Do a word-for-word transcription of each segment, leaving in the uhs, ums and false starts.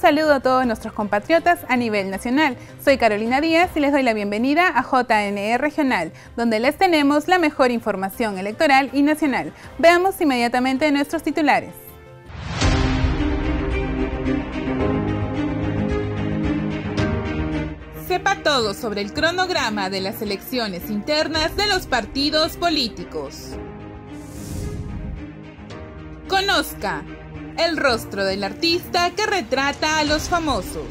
saludo a todos nuestros compatriotas a nivel nacional. Soy Carolina Díaz y les doy la bienvenida a J N E Regional, donde les tenemos la mejor información electoral y nacional. Veamos inmediatamente nuestros titulares. Sepa todo sobre el cronograma de las elecciones internas de los partidos políticos. Conozca el rostro del artista que retrata a los famosos.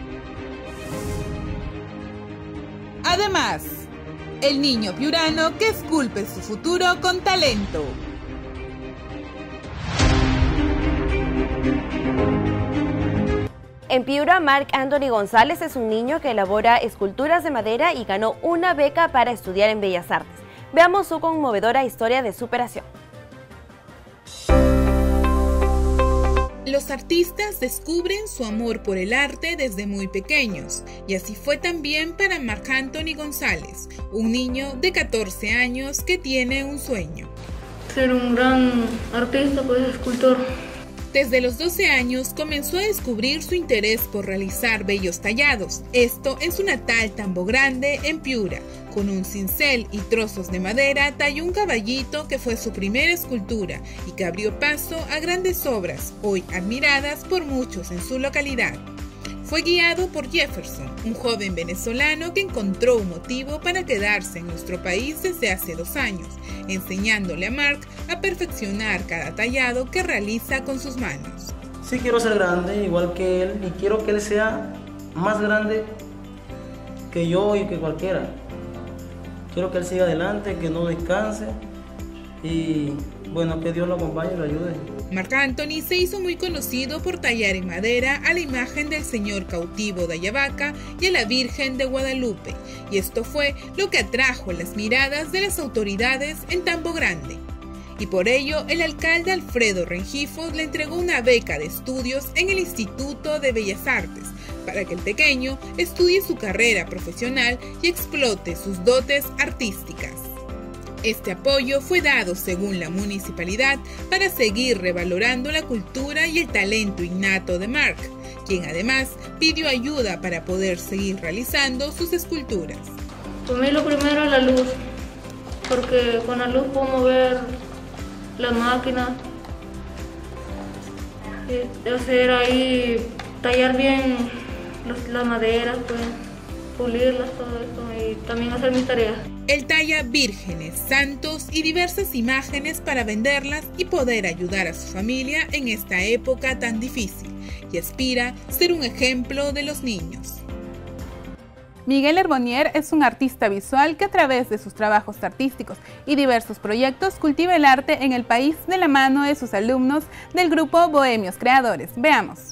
Además, el niño piurano que esculpe su futuro con talento. En Piura, Marc Anthony González es un niño que elabora esculturas de madera y ganó una beca para estudiar en Bellas Artes. Veamos su conmovedora historia de superación. Los artistas descubren su amor por el arte desde muy pequeños, y así fue también para Marc Anthony González, un niño de catorce años que tiene un sueño. Ser un gran artista, pues escultor. Desde los doce años comenzó a descubrir su interés por realizar bellos tallados, esto en su natal Tambo Grande, en Piura. Con un cincel y trozos de madera talló un caballito que fue su primera escultura y que abrió paso a grandes obras, hoy admiradas por muchos en su localidad. Fue guiado por Jefferson, un joven venezolano que encontró un motivo para quedarse en nuestro país desde hace dos años, enseñándole a Marc a perfeccionar cada tallado que realiza con sus manos. Sí, quiero ser grande, igual que él, y quiero que él sea más grande que yo y que cualquiera. Quiero que él siga adelante, que no descanse y bueno, que Dios lo acompañe y lo ayude. Marc Anthony se hizo muy conocido por tallar en madera a la imagen del Señor cautivo de Ayabaca y a la Virgen de Guadalupe, y esto fue lo que atrajo las miradas de las autoridades en Tambo Grande. Y por ello, el alcalde Alfredo Rengifo le entregó una beca de estudios en el Instituto de Bellas Artes, para que el pequeño estudie su carrera profesional y explote sus dotes artísticas. Este apoyo fue dado, según la municipalidad, para seguir revalorando la cultura y el talento innato de Marc, quien además pidió ayuda para poder seguir realizando sus esculturas. Para mí lo primero es la luz, porque con la luz puedo mover la máquina, y hacer ahí, tallar bien las maderas, pues, pulirlas, todo esto, y también hacer mis tareas. Él talla vírgenes, santos y diversas imágenes para venderlas y poder ayudar a su familia en esta época tan difícil, y aspira a ser un ejemplo de los niños. Miguel Herbonier es un artista visual que a través de sus trabajos artísticos y diversos proyectos cultiva el arte en el país de la mano de sus alumnos del grupo Bohemios Creadores. Veamos.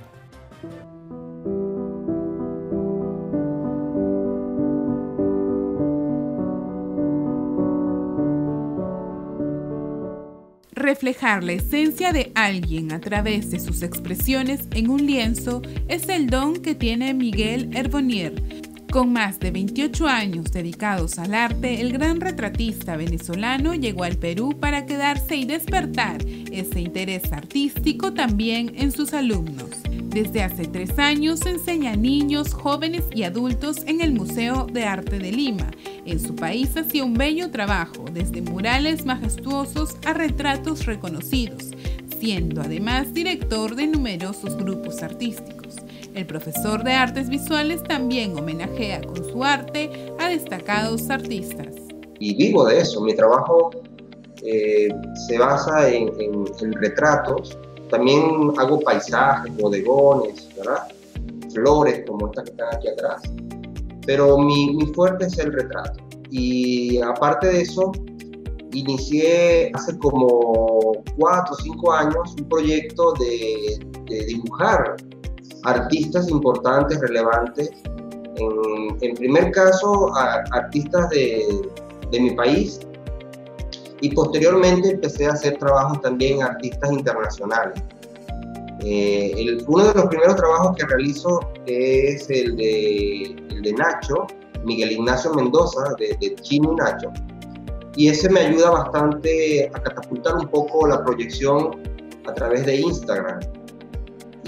Reflejar la esencia de alguien a través de sus expresiones en un lienzo es el don que tiene Miguel Herbonier. Con más de veintiocho años dedicados al arte, el gran retratista venezolano llegó al Perú para quedarse y despertar ese interés artístico también en sus alumnos. Desde hace tres años enseña a niños, jóvenes y adultos en el Museo de Arte de Lima. En su país hacía un bello trabajo, desde murales majestuosos a retratos reconocidos, siendo además director de numerosos grupos artísticos. El profesor de artes visuales también homenajea con su arte a destacados artistas. Y vivo de eso, mi trabajo eh, se basa en, en, en retratos. También hago paisajes, bodegones, ¿verdad? Flores como estas que están aquí atrás. Pero mi, mi fuerte es el retrato. Y aparte de eso, inicié hace como cuatro o cinco años un proyecto de, de dibujar artistas importantes, relevantes. En, en primer caso, a, artistas de, de mi país. Y posteriormente empecé a hacer trabajos también en artistas internacionales. Eh, el, uno de los primeros trabajos que realizo es el de, el de Nacho, Miguel Ignacio Mendoza, de, de Chino y Nacho. Y ese me ayuda bastante a catapultar un poco la proyección a través de Instagram.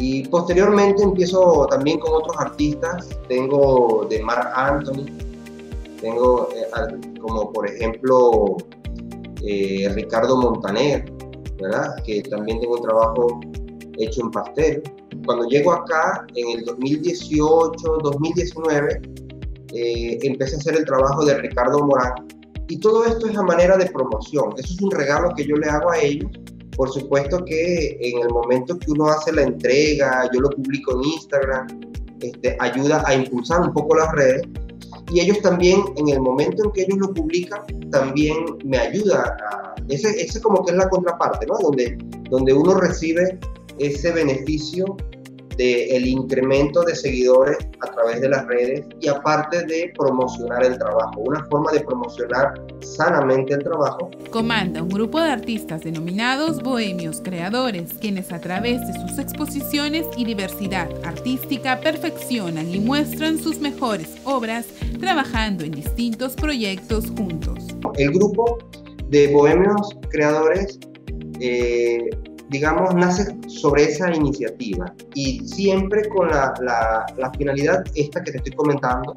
Y posteriormente empiezo también con otros artistas. Tengo de Marc Anthony, tengo eh, como por ejemplo eh, Ricardo Montaner, ¿verdad? Que también tengo un trabajo hecho en pastel. Cuando llego acá en el dos mil dieciocho, dos mil diecinueve, eh, empecé a hacer el trabajo de Ricardo Morán. Y todo esto es a manera de promoción. Eso es un regalo que yo le hago a ellos. Por supuesto que en el momento que uno hace la entrega, yo lo publico en Instagram, este, ayuda a impulsar un poco las redes. Y ellos también, en el momento en que ellos lo publican, también me ayuda a... Ese, ese como que es la contraparte, ¿no? Donde, donde uno recibe ese beneficio del incremento de seguidores a través de las redes y aparte de promocionar el trabajo, una forma de promocionar sanamente el trabajo. Comanda un grupo de artistas denominados Bohemios Creadores, quienes a través de sus exposiciones y diversidad artística perfeccionan y muestran sus mejores obras, trabajando en distintos proyectos juntos. El grupo de Bohemios Creadores eh, digamos, nace sobre esa iniciativa y siempre con la, la, la finalidad esta que te estoy comentando,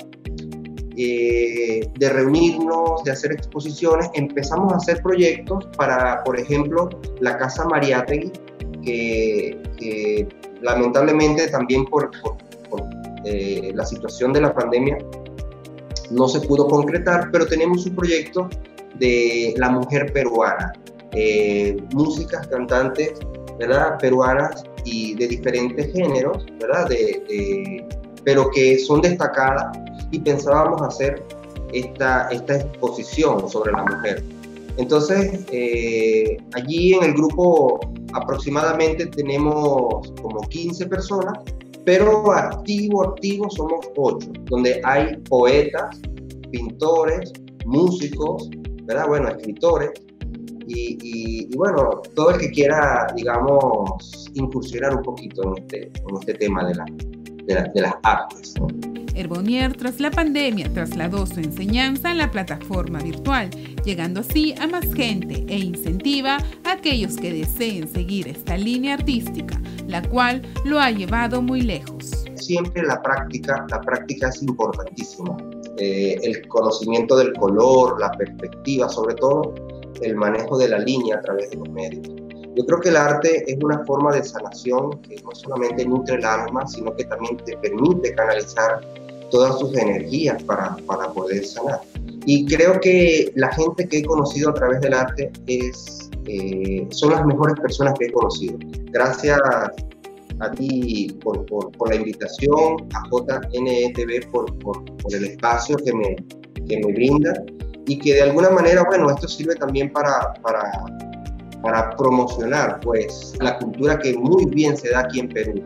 eh, de reunirnos, de hacer exposiciones. Empezamos a hacer proyectos para, por ejemplo, la Casa Mariátegui, que, que lamentablemente también por, por, por eh, la situación de la pandemia no se pudo concretar, pero tenemos un proyecto de la mujer peruana. Eh, músicas, cantantes, ¿verdad? Peruanas y de diferentes géneros, ¿verdad? De, de, pero que son destacadas y pensábamos hacer esta, esta exposición sobre la mujer. Entonces, eh, allí en el grupo aproximadamente tenemos como quince personas, pero activo, activo somos ocho, donde hay poetas, pintores, músicos, ¿verdad? Bueno, escritores. Y, y, y bueno, todo el que quiera, digamos, incursionar un poquito en este, en este tema de, la, de, la, de las artes, ¿no? Herbonier, tras la pandemia, trasladó su enseñanza a la plataforma virtual, llegando así a más gente e incentiva a aquellos que deseen seguir esta línea artística, la cual lo ha llevado muy lejos. Siempre la práctica, la práctica es importantísima. Eh, el conocimiento del color, la perspectiva, sobre todo, el manejo de la línea a través de los medios. Yo creo que el arte es una forma de sanación que no solamente nutre el alma, sino que también te permite canalizar todas tus energías para, para poder sanar. Y creo que la gente que he conocido a través del arte es, eh, son las mejores personas que he conocido. Gracias a ti por, por, por la invitación, a J N E T V por, por, por el espacio que me, que me brinda. Y que de alguna manera, bueno, esto sirve también para, para, para promocionar, pues, la cultura que muy bien se da aquí en Perú.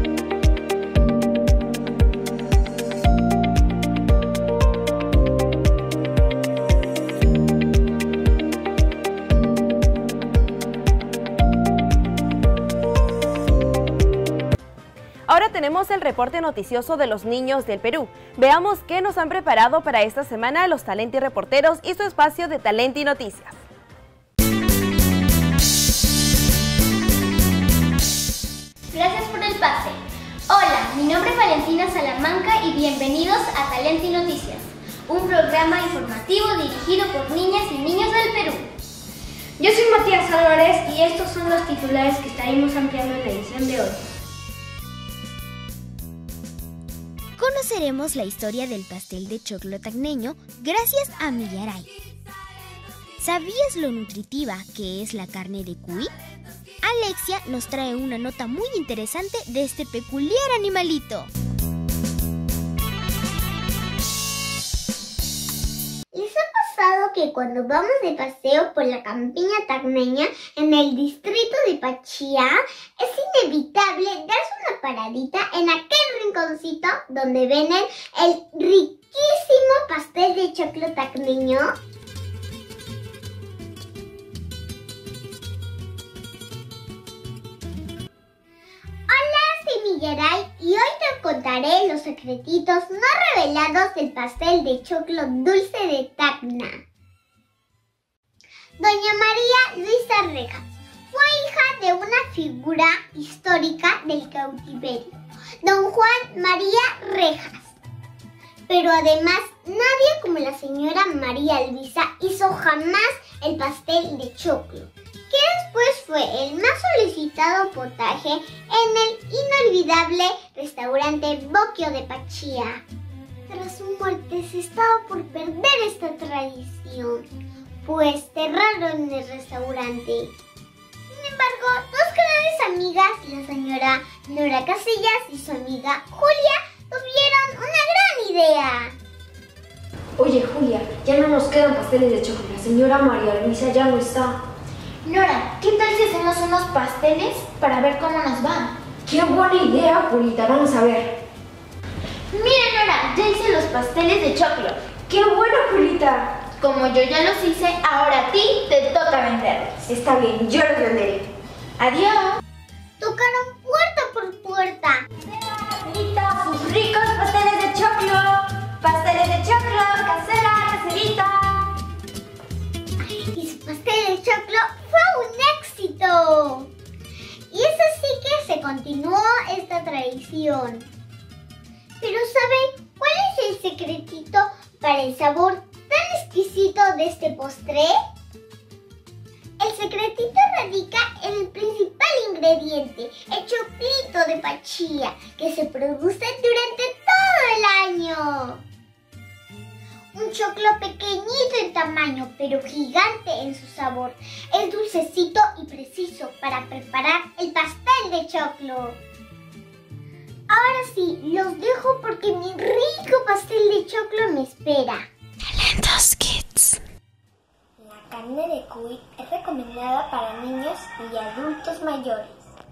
Ahora tenemos el reporte noticioso de los niños del Perú. Veamos qué nos han preparado para esta semana los Talenti Reporteros y su espacio de Talenti Noticias. Gracias por el pase. Hola, mi nombre es Valentina Salamanca y bienvenidos a Talenti Noticias, un programa informativo dirigido por niñas y niños del Perú. Yo soy Matías Álvarez y estos son los titulares que estaremos ampliando en la edición de hoy. Conoceremos la historia del pastel de choclo tacneño gracias a Millaray. ¿Sabías lo nutritiva que es la carne de cuy? Alexia nos trae una nota muy interesante de este peculiar animalito. ¿Les ha pasado que cuando vamos de paseo por la campiña tacneña en el distrito de Pachía, es inevitable darse una paradita en aquel rinconcito donde venden el riquísimo pastel de choclo tacneño? Hola, soy Millaray y hoy te contaré los secretitos no revelados del pastel de choclo dulce de Tacna. Doña María Luisa Rejas fue hija de una figura histórica del cautiverio, don Juan María Rejas. Pero además, nadie como la señora María Luisa hizo jamás el pastel de choclo, que después fue el más solicitado potaje en el inolvidable restaurante Bocchio de Pachía. Tras su muerte se estaba por perder esta tradición, pues cerraron el restaurante. Sin embargo, dos grandes amigas, la señora Nora Casillas y su amiga Julia, tuvieron una gran idea. Oye, Julia, ya no nos quedan pasteles de chocolate. La señora María Luisa ya no está. Nora, ¿qué tal si hacemos unos pasteles para ver cómo nos van? ¡Qué buena idea, Julita! Vamos a ver. Mira, Nora, ya hice los pasteles de choclo. ¡Qué bueno, Julita! Como yo ya los hice, ahora a ti te toca venderlos. Está bien, yo los venderé. Adiós. Tocaron puerta por puerta. Caserita, sus ricos pasteles de choclo. Pasteles de choclo, casera, caserita. Y su pastel de choclo fue un éxito. Y es así que se continuó esta tradición. Pero ¿saben cuál es el secretito para el sabor tan exquisito de este postre? El secretito radica en el principal ingrediente, el choclito de Pachía, que se produce durante todo el año. Un choclo pequeñito en tamaño, pero gigante en su sabor. Es dulcecito y preciso para preparar el pastel de choclo. Ahora sí, los dejo porque mi rico pastel de choclo me espera. Talentos Kids. La carne de cuy es recomendada para niños y adultos mayores.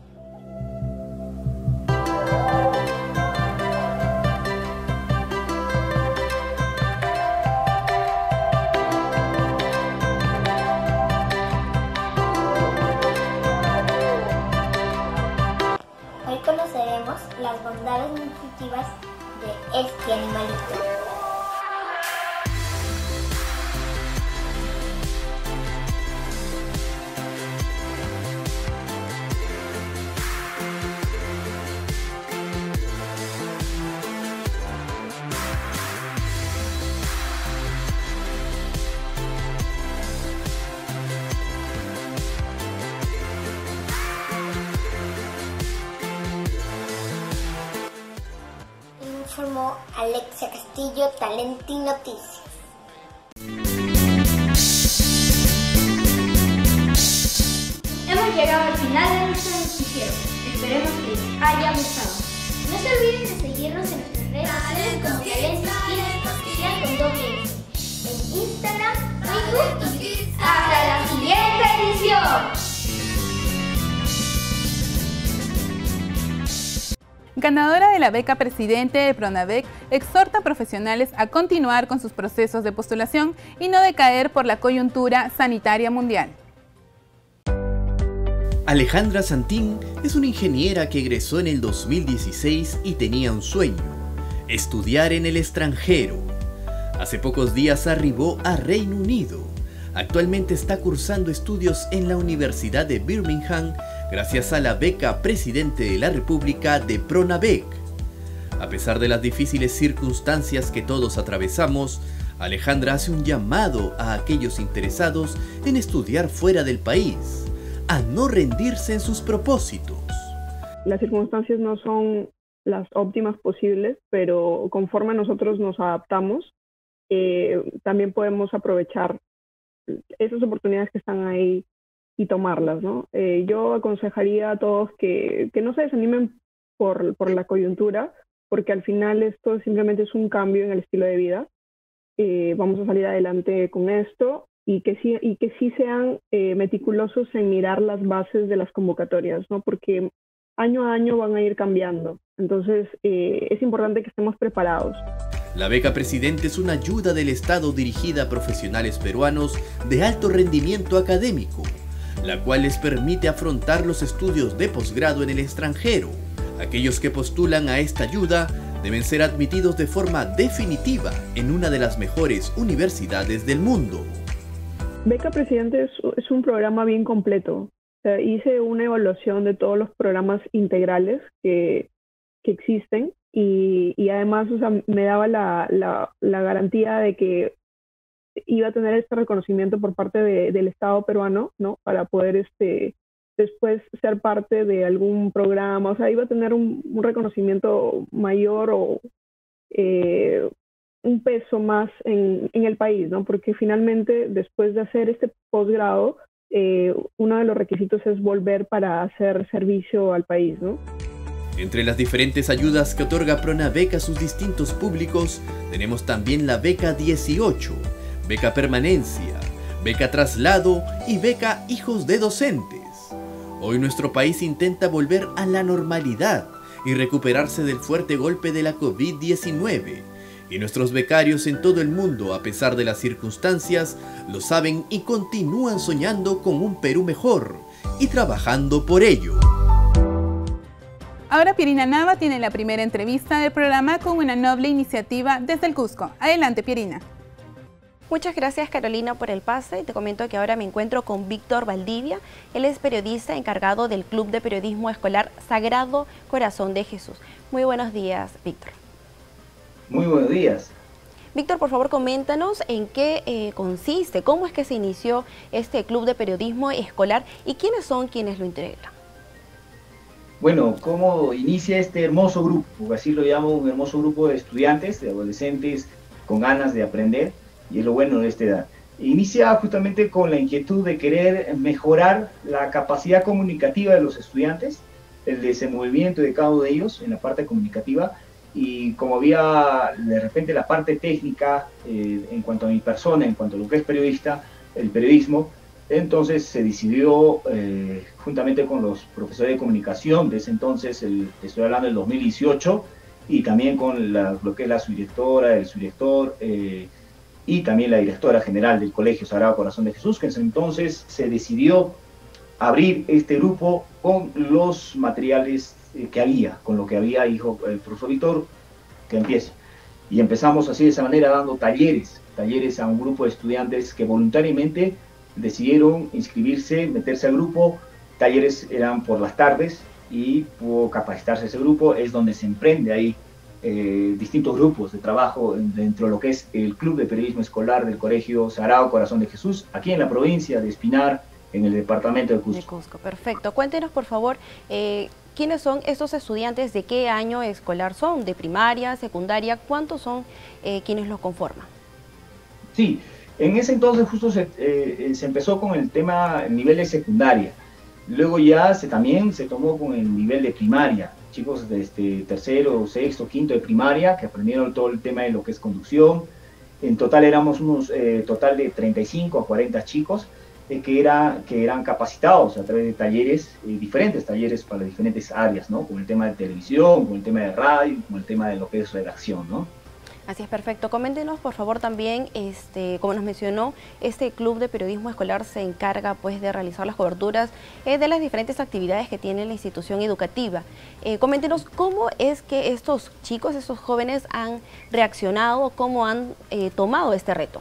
Hoy conoceremos las bondades nutritivas de este animalito. Informó Alexia Castillo, Talenti Noticias. Hemos llegado al final de nuestro noticiero. Esperemos que les haya gustado. No se olviden de seguirnos en nuestras redes sociales como Talentos Kids Oficial con doble S, en Instagram, Facebook y ¡hasta la siguiente edición! Ganadora de la beca Presidente de Pronavec, exhorta a profesionales a continuar con sus procesos de postulación y no decaer por la coyuntura sanitaria mundial. Alejandra Santín es una ingeniera que egresó en el dos mil dieciséis y tenía un sueño: estudiar en el extranjero. Hace pocos días arribó a Reino Unido. Actualmente está cursando estudios en la Universidad de Birmingham gracias a la beca Presidente de la República de Pronavec. A pesar de las difíciles circunstancias que todos atravesamos, Alejandra hace un llamado a aquellos interesados en estudiar fuera del país, a no rendirse en sus propósitos. Las circunstancias no son las óptimas posibles, pero conforme nosotros nos adaptamos, eh, también podemos aprovechar esas oportunidades que están ahí y tomarlas, ¿no? Eh, yo aconsejaría a todos que, que no se desanimen por, por la coyuntura, porque al final esto simplemente es un cambio en el estilo de vida. Eh, vamos a salir adelante con esto y que sí, y que sí sean eh, meticulosos en mirar las bases de las convocatorias, ¿no? Porque año a año van a ir cambiando. Entonces eh, es importante que estemos preparados. La beca Presidente es una ayuda del Estado dirigida a profesionales peruanos de alto rendimiento académico, la cual les permite afrontar los estudios de posgrado en el extranjero. Aquellos que postulan a esta ayuda deben ser admitidos de forma definitiva en una de las mejores universidades del mundo. Beca Presidente es, es un programa bien completo. sea, hice una evaluación de todos los programas integrales que, que existen y, y además, o sea, me daba la, la, la garantía de que iba a tener este reconocimiento por parte de, del Estado peruano, ¿no? Para poder este, después ser parte de algún programa, o sea, iba a tener un, un reconocimiento mayor o eh, un peso más en, en el país, ¿no? Porque finalmente, después de hacer este posgrado, eh, uno de los requisitos es volver para hacer servicio al país, ¿no? Entre las diferentes ayudas que otorga Pronabeca a sus distintos públicos, tenemos también la beca dieciocho, beca permanencia, beca traslado y beca hijos de docentes. Hoy nuestro país intenta volver a la normalidad y recuperarse del fuerte golpe de la COVID diecinueve. Y nuestros becarios en todo el mundo, a pesar de las circunstancias, lo saben y continúan soñando con un Perú mejor y trabajando por ello. Ahora Pierina Nava tiene la primera entrevista del programa con una noble iniciativa desde el Cusco. Adelante, Pierina. Muchas gracias, Carolina, por el pase. Te comento que ahora me encuentro con Víctor Valdivia. Él es periodista encargado del Club de Periodismo Escolar Sagrado Corazón de Jesús. Muy buenos días, Víctor. Muy buenos días. Víctor, por favor, coméntanos en qué eh, consiste, cómo es que se inició este Club de Periodismo Escolar y quiénes son quienes lo integran. Bueno, ¿cómo inicia este hermoso grupo? Así lo llamo, un hermoso grupo de estudiantes, de adolescentes con ganas de aprender, y es lo bueno de esta edad. Inicia justamente con la inquietud de querer mejorar la capacidad comunicativa de los estudiantes, el desenvolvimiento de cada uno de ellos en la parte comunicativa, y como había de repente la parte técnica eh, en cuanto a mi persona, en cuanto a lo que es periodista, el periodismo, entonces se decidió, eh, juntamente con los profesores de comunicación de ese entonces, el, estoy hablando del dos mil dieciocho, y también con la, lo que es la subdirectora, el subdirector, eh, y también la directora general del Colegio Sagrado Corazón de Jesús, que en ese entonces se decidió abrir este grupo con los materiales eh, que había, con lo que había, dijo el profesor Víctor, que empiece. Y empezamos así de esa manera dando talleres, talleres a un grupo de estudiantes que voluntariamente decidieron inscribirse, meterse al grupo. Talleres eran por las tardes y pudo capacitarse ese grupo, es donde se emprende ahí eh, distintos grupos de trabajo dentro de lo que es el Club de Periodismo Escolar del Colegio Sagrado Corazón de Jesús, aquí en la provincia de Espinar, en el departamento de Cusco. De Cusco, perfecto. Cuéntenos, por favor, eh, ¿quiénes son estos estudiantes? ¿De qué año escolar son? ¿De primaria, secundaria? ¿Cuántos son eh, quienes los conforman? Sí, en ese entonces justo se, eh, se empezó con el tema el nivel de secundaria. Luego ya se, también se tomó con el nivel de primaria. Chicos de este, tercero, sexto, quinto de primaria que aprendieron todo el tema de lo que es conducción. En total éramos unos eh, total de treinta y cinco a cuarenta chicos eh, que, era, que eran capacitados a través de talleres, eh, diferentes talleres para diferentes áreas, ¿no? Con el tema de televisión, con el tema de radio, con el tema de lo que es redacción, ¿no? Así es, perfecto. Coméntenos, por favor, también, este, como nos mencionó, este Club de Periodismo Escolar se encarga pues de realizar las coberturas eh, de las diferentes actividades que tiene la institución educativa. Eh, coméntenos cómo es que estos chicos, estos jóvenes han reaccionado, cómo han eh, tomado este reto.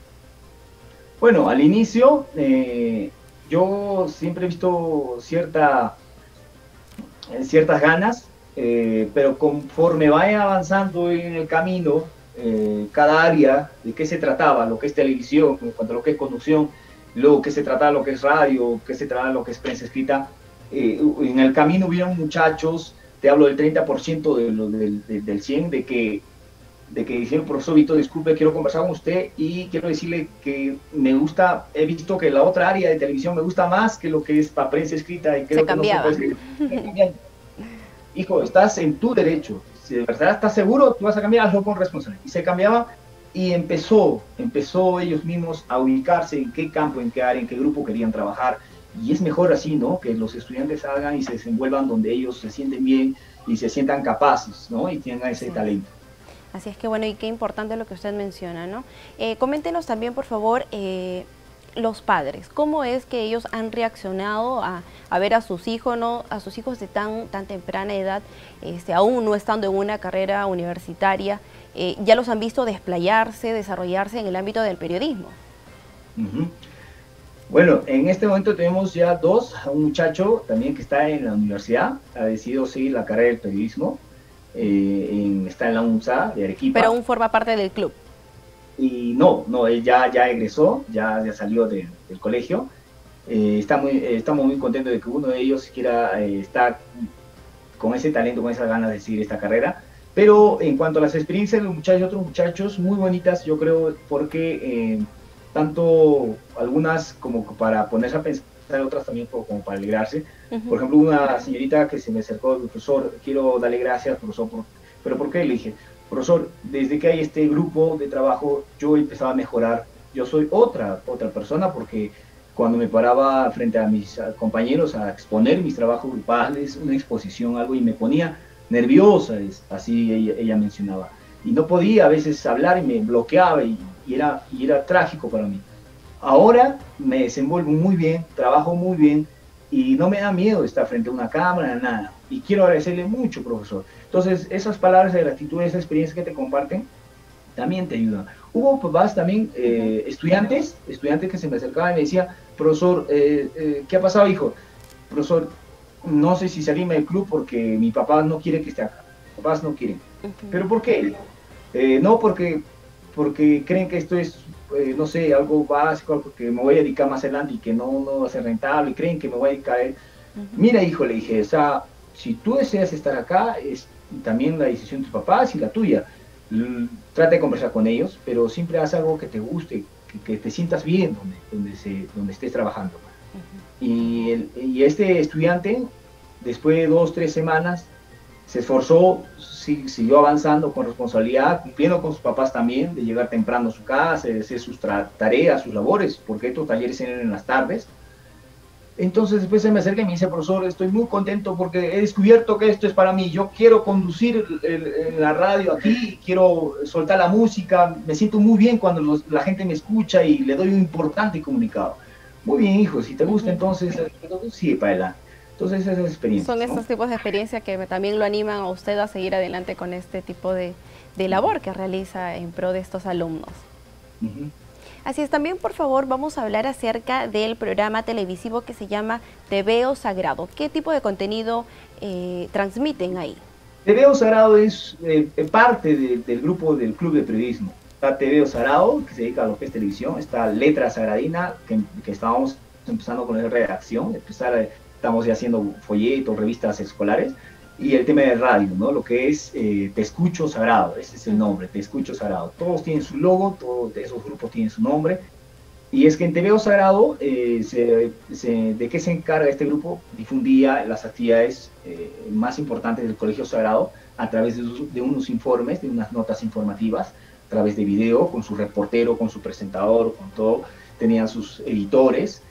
Bueno, al inicio eh, yo siempre he visto cierta, ciertas ganas, Eh, pero conforme vaya avanzando en el camino, eh, cada área, de qué se trataba, lo que es televisión, en cuanto a lo que es conducción, lo que se trataba, lo que es radio, qué se trataba, lo que es prensa escrita, eh, en el camino hubieron muchachos, te hablo del treinta por ciento de lo, del, del, del cien, de que, de que dijeron, profesor Víctor, disculpe, quiero conversar con usted y quiero decirle que me gusta, he visto que la otra área de televisión me gusta más que lo que es para prensa escrita y creo se que cambiaba. no se puede escribir. Hijo, estás en tu derecho, si de verdad estás seguro, tú vas a cambiar, hazlo con responsabilidad. Y se cambiaba y empezó, empezó ellos mismos a ubicarse en qué campo, en qué área, en qué grupo querían trabajar. Y es mejor así, ¿no? Que los estudiantes salgan y se desenvuelvan donde ellos se sienten bien y se sientan capaces, ¿no? Y tengan ese sí. talento. Así es que bueno, y qué importante lo que usted menciona, ¿no? Eh, coméntenos también, por favor, eh, los padres, ¿cómo es que ellos han reaccionado a, a ver a sus hijos, ¿no? A sus hijos de tan, tan temprana edad, este, aún no estando en una carrera universitaria, eh, ya los han visto desplayarse, desarrollarse en el ámbito del periodismo? Uh-huh. Bueno, en este momento tenemos ya dos, un muchacho también que está en la universidad, ha decidido seguir la carrera del periodismo, eh, en, está en la UNSA de Arequipa. Pero aún forma parte del club. Y no, no, él ya, ya egresó, ya, ya salió de, del colegio. Eh, está muy, eh, estamos muy contentos de que uno de ellos quiera eh, estar con ese talento, con esas ganas de seguir esta carrera. Pero en cuanto a las experiencias de los muchachos, otros muchachos, muy bonitas, yo creo, porque eh, tanto algunas como para ponerse a pensar, otras también como para alegrarse. Uh-huh. Por ejemplo, una señorita que se me acercó, profesor, quiero darle gracias, profesor, por... ¿pero por qué? Le dije, profesor, desde que hay este grupo de trabajo, yo empezaba a mejorar. Yo soy otra, otra persona, porque cuando me paraba frente a mis compañeros a exponer mis trabajos grupales, una exposición, algo, y me ponía nerviosa, así ella, ella mencionaba. Y no podía a veces hablar y me bloqueaba y, y, era, y era trágico para mí. Ahora me desenvuelvo muy bien, trabajo muy bien y no me da miedo estar frente a una cámara, nada. Y quiero agradecerle mucho, profesor. Entonces, esas palabras de gratitud, esa experiencia que te comparten, también te ayudan. Hubo papás también, eh, estudiantes, estudiantes que se me acercaban y me decían, profesor, eh, eh, ¿qué ha pasado, hijo? Profesor, no sé si salirme del club porque mi papá no quiere que esté acá. Mis papás no quieren. Uh-huh. ¿Pero por qué? Eh, no, porque, porque creen que esto es, eh, no sé, algo básico, algo que me voy a dedicar más adelante y que no, no va a ser rentable, y creen que me voy a dedicar a él. Uh-huh. Mira, hijo, le dije, o sea, si tú deseas estar acá, es también la decisión de tus papás y la tuya. L- trata de conversar con ellos, pero siempre haz algo que te guste, que, que te sientas bien donde, donde, se, donde estés trabajando. Uh-huh. y, el, y este estudiante, después de dos, tres semanas, se esforzó, sí, siguió avanzando con responsabilidad, cumpliendo con sus papás también, de llegar temprano a su casa, de hacer sus tareas, sus labores, porque estos talleres eran en las tardes. Entonces después se me acerca y me dice, profesor, estoy muy contento porque he descubierto que esto es para mí. Yo quiero conducir el, el, la radio aquí, quiero soltar la música, me siento muy bien cuando los, la gente me escucha y le doy un importante comunicado. Muy bien, hijo, si te gusta, entonces sigue para adelante. Entonces esas experiencias. Son estos, ¿no?, tipos de experiencias que también lo animan a usted a seguir adelante con este tipo de, de labor que realiza en pro de estos alumnos. Uh-huh. Así es, también por favor vamos a hablar acerca del programa televisivo que se llama Te Veo Sagrado. ¿Qué tipo de contenido eh, transmiten ahí? Te Veo Sagrado es eh, parte de, del grupo del Club de Periodismo. Está Te Veo Sagrado, que se dedica a lo que es televisión. Está Letra Sagradina, que, que estábamos empezando con la redacción. Empezar, estamos ya haciendo folletos, revistas escolares. Y el tema de radio, ¿no? Lo que es eh, Te Escucho Sagrado, ese es el nombre, Te Escucho Sagrado. Todos tienen su logo, todos esos grupos tienen su nombre. Y es que en Te Veo Sagrado, eh, se, se, ¿de qué se encarga este grupo? Difundía las actividades eh, más importantes del Colegio Sagrado a través de, de unos informes, de unas notas informativas, a través de video, con su reportero, con su presentador, con todo. Tenían sus editores.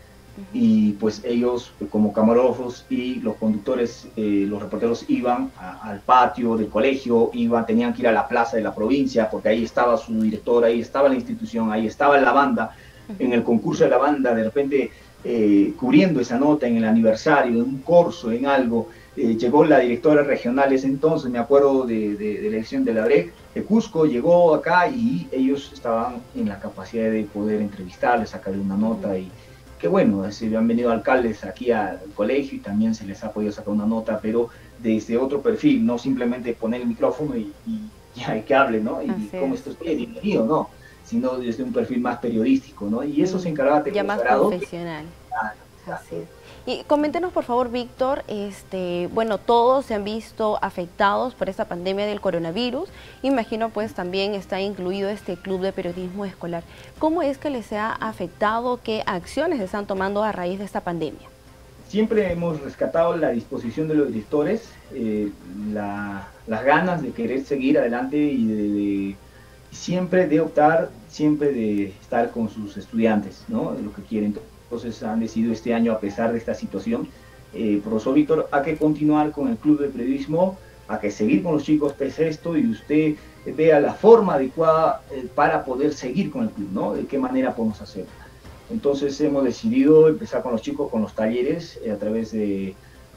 Y pues ellos como camarógrafos y los conductores, eh, los reporteros iban a, al patio del colegio, iban, tenían que ir a la plaza de la provincia porque ahí estaba su director, ahí estaba la institución, ahí estaba la banda, en el concurso de la banda, de repente eh, cubriendo esa nota en el aniversario, en un corso, en algo, eh, llegó la directora regional ese entonces, me acuerdo de, de, de la elección de la B R E C, de Cusco, llegó acá y ellos estaban en la capacidad de poder entrevistarles, sacarle una nota y que bueno, se han venido alcaldes aquí al colegio y también se les ha podido sacar una nota, pero desde otro perfil, no simplemente poner el micrófono y, y ya que hable, ¿no? Y Así cómo esto es bienvenido, ¿no? Sino desde un perfil más periodístico, ¿no? Y eso se encargaba de ya más Sagrado, profesional. Que, ah, Así es. Y coméntenos por favor, Víctor, este, bueno, todos se han visto afectados por esta pandemia del coronavirus. Imagino pues también está incluido este club de periodismo escolar. ¿Cómo es que les ha afectado? ¿Qué acciones están tomando a raíz de esta pandemia? Siempre hemos rescatado la disposición de los directores, eh, la, las ganas de querer seguir adelante y de, de, siempre de optar, siempre de estar con sus estudiantes, ¿no? Lo que quieren. Entonces han decidido este año, a pesar de esta situación, eh, profesor Víctor, hay que continuar con el club de periodismo, hay que seguir con los chicos pese a esto y usted vea la forma adecuada eh, para poder seguir con el club, ¿no? De qué manera podemos hacerlo. Entonces hemos decidido empezar con los chicos, con los talleres, eh, a través de,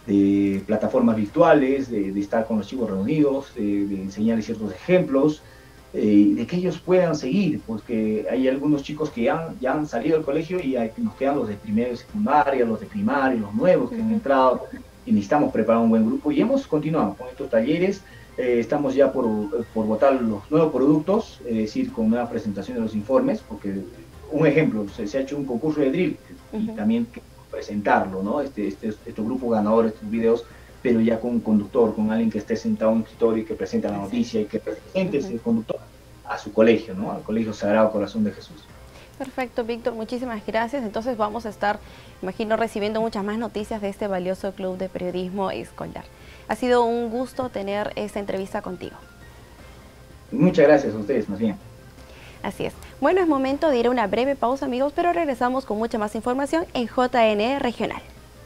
de plataformas virtuales, de, de estar con los chicos reunidos, de, de enseñarles ciertos ejemplos. eh, de que ellos puedan seguir, porque hay algunos chicos que ya, ya han salido del colegio y hay, nos quedan los de primero y secundaria, los de primaria, los nuevos que han entrado, y necesitamos preparar un buen grupo, y hemos continuado con estos talleres. Eh, estamos ya por, por votar los nuevos productos, es decir, con nueva presentación de los informes, porque un ejemplo, se, se ha hecho un concurso de drill, uh-huh. y también presentarlo, ¿no? Este, este, estos grupos ganadores, estos videos, pero ya con un conductor, con alguien que esté sentado en un escritorio y que presente la noticia y que presente ese conductor a su colegio, ¿no? Al Colegio Sagrado Corazón de Jesús. Perfecto, Víctor, muchísimas gracias. Entonces vamos a estar, imagino, recibiendo muchas más noticias de este valioso club de periodismo escolar. Ha sido un gusto tener esta entrevista contigo. Muchas gracias a ustedes, más bien. Así es. Bueno, es momento de ir a una breve pausa, amigos, pero regresamos con mucha más información en J N E Regional.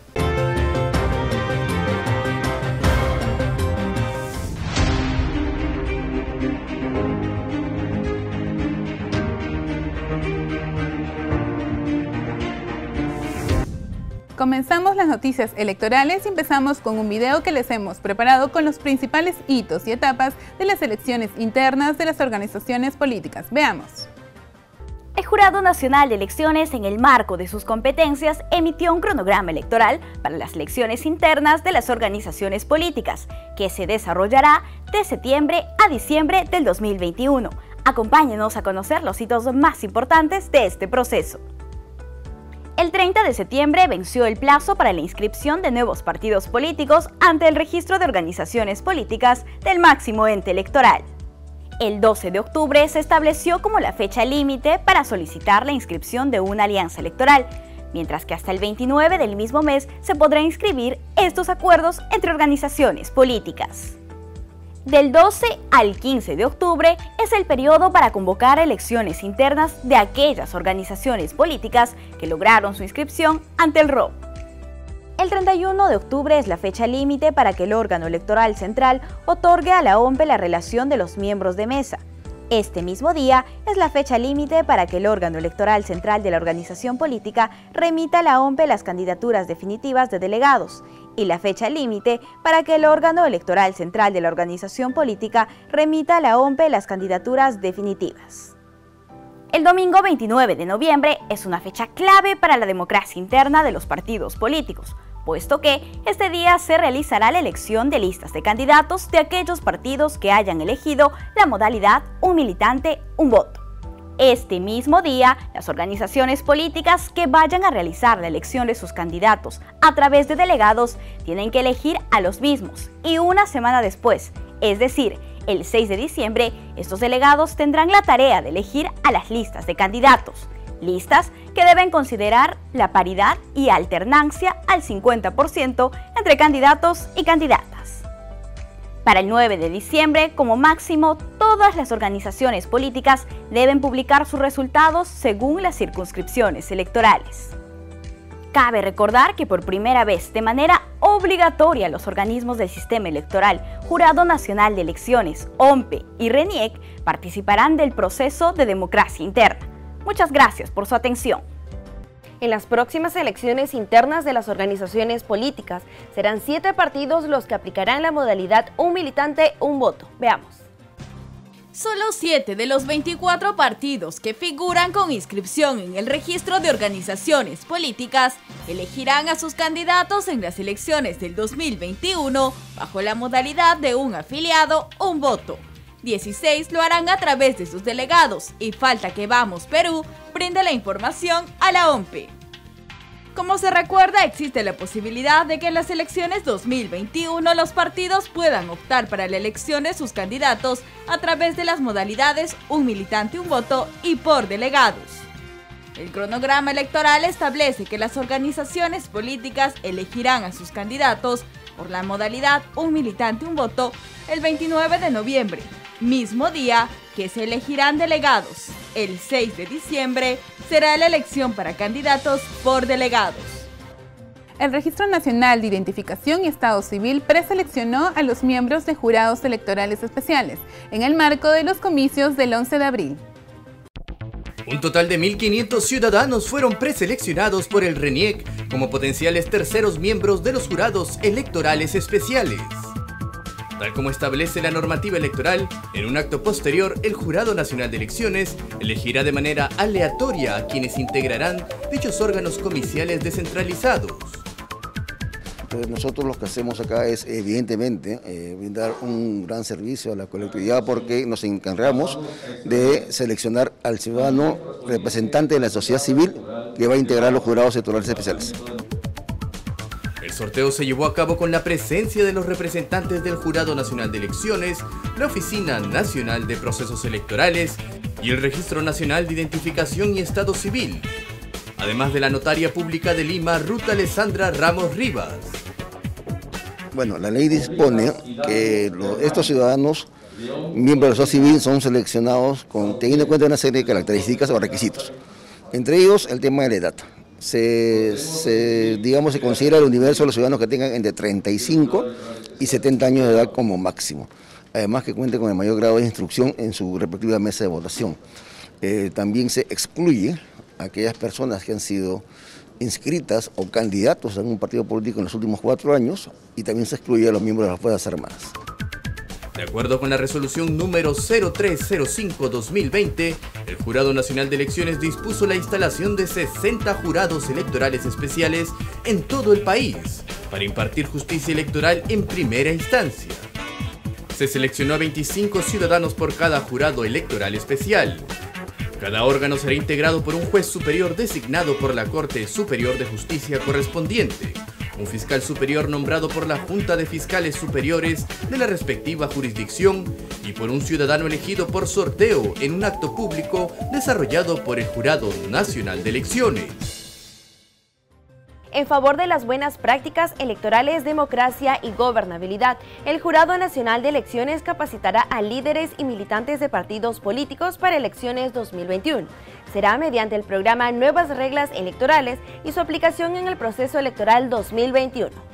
Comenzamos las noticias electorales y empezamos con un video que les hemos preparado con los principales hitos y etapas de las elecciones internas de las organizaciones políticas. Veamos. El Jurado Nacional de Elecciones, en el marco de sus competencias, emitió un cronograma electoral para las elecciones internas de las organizaciones políticas, que se desarrollará de septiembre a diciembre del dos mil veintiuno. Acompáñenos a conocer los hitos más importantes de este proceso. El treinta de septiembre venció el plazo para la inscripción de nuevos partidos políticos ante el registro de organizaciones políticas del máximo ente electoral. El doce de octubre se estableció como la fecha límite para solicitar la inscripción de una alianza electoral, mientras que hasta el veintinueve del mismo mes se podrá inscribir estos acuerdos entre organizaciones políticas. Del doce al quince de octubre es el periodo para convocar elecciones internas de aquellas organizaciones políticas que lograron su inscripción ante el R O B. El treinta y uno de octubre es la fecha límite para que el órgano electoral central otorgue a la O M P E la relación de los miembros de mesa. Este mismo día es la fecha límite para que el órgano electoral central de la organización política remita a la O M P E las candidaturas definitivas de delegados, y la fecha límite para que el órgano electoral central de la organización política remita a la O M P E las candidaturas definitivas. El domingo veintinueve de noviembre es una fecha clave para la democracia interna de los partidos políticos, puesto que este día se realizará la elección de listas de candidatos de aquellos partidos que hayan elegido la modalidad un militante, un voto. Este mismo día, las organizaciones políticas que vayan a realizar la elección de sus candidatos a través de delegados tienen que elegir a los mismos, y una semana después, es decir, el seis de diciembre, estos delegados tendrán la tarea de elegir a las listas de candidatos. Listas que deben considerar la paridad y alternancia al cincuenta por ciento entre candidatos y candidatas. Para el nueve de diciembre, como máximo, todas las organizaciones políticas deben publicar sus resultados según las circunscripciones electorales. Cabe recordar que por primera vez, de manera obligatoria, los organismos del sistema electoral, Jurado Nacional de Elecciones, O M P E y RENIEC participarán del proceso de democracia interna. Muchas gracias por su atención. En las próximas elecciones internas de las organizaciones políticas, serán siete partidos los que aplicarán la modalidad un militante, un voto. Veamos. Solo siete de los veinticuatro partidos que figuran con inscripción en el registro de organizaciones políticas elegirán a sus candidatos en las elecciones del dos mil veintiuno bajo la modalidad de un afiliado, un voto. dieciséis lo harán a través de sus delegados y falta que Vamos Perú brinde la información a la O M P E. Como se recuerda, existe la posibilidad de que en las elecciones dos mil veintiuno los partidos puedan optar para la elección de sus candidatos a través de las modalidades un militante, un voto y por delegados. El cronograma electoral establece que las organizaciones políticas elegirán a sus candidatos por la modalidad un militante, un voto el veintinueve de noviembre, mismo día que se elegirán delegados. El seis de diciembre será la elección para candidatos por delegados. El Registro Nacional de Identificación y Estado Civil preseleccionó a los miembros de jurados electorales especiales en el marco de los comicios del once de abril. Un total de mil quinientos ciudadanos fueron preseleccionados por el RENIEC como potenciales terceros miembros de los jurados electorales especiales. Tal como establece la normativa electoral, en un acto posterior, el Jurado Nacional de Elecciones elegirá de manera aleatoria a quienes integrarán dichos órganos comiciales descentralizados. Entonces nosotros lo que hacemos acá es evidentemente eh, brindar un gran servicio a la colectividad porque nos encargamos de seleccionar al ciudadano representante de la sociedad civil que va a integrar los jurados electorales especiales. El sorteo se llevó a cabo con la presencia de los representantes del Jurado Nacional de Elecciones, la Oficina Nacional de Procesos Electorales y el Registro Nacional de Identificación y Estado Civil, además de la Notaria Pública de Lima, Ruth Alessandra Ramos Rivas. Bueno, la ley dispone que lo, estos ciudadanos, miembros de la sociedad civil, son seleccionados con, teniendo en cuenta una serie de características o requisitos. Entre ellos, el tema de la edad. Se, se, digamos, se considera el universo de los ciudadanos que tengan entre treinta y cinco y setenta años de edad como máximo. Además que cuenten con el mayor grado de instrucción en su respectiva mesa de votación. Eh, también se excluye a aquellas personas que han sido inscritas o candidatos en un partido político en los últimos cuatro años y también se excluye a los miembros de las Fuerzas Armadas. De acuerdo con la resolución número cero tres cero cinco guión dos mil veinte, el Jurado Nacional de Elecciones dispuso la instalación de sesenta jurados electorales especiales en todo el país para impartir justicia electoral en primera instancia. Se seleccionó a veinticinco ciudadanos por cada jurado electoral especial. Cada órgano será integrado por un juez superior designado por la Corte Superior de Justicia correspondiente, un fiscal superior nombrado por la Junta de Fiscales Superiores de la respectiva jurisdicción y por un ciudadano elegido por sorteo en un acto público desarrollado por el Jurado Nacional de Elecciones. En favor de las buenas prácticas electorales, democracia y gobernabilidad, el Jurado Nacional de Elecciones capacitará a líderes y militantes de partidos políticos para elecciones dos mil veintiuno. Será mediante el programa Nuevas Reglas Electorales y su aplicación en el proceso electoral dos mil veintiuno.